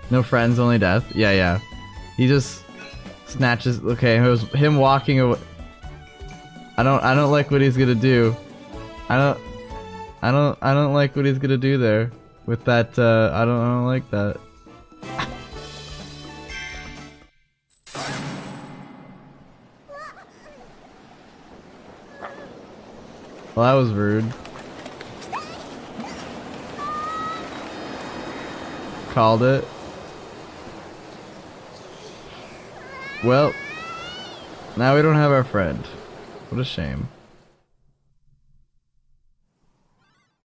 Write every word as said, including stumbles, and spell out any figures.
No friends, only death. Yeah, yeah. He just snatches. Okay, it was him walking away. I don't. I don't like what he's gonna do. I don't. I don't. I don't like what he's gonna do there with that. Uh, I don't. I don't like that. Well, that was rude. Called it. Well, now we don't have our friend. What a shame.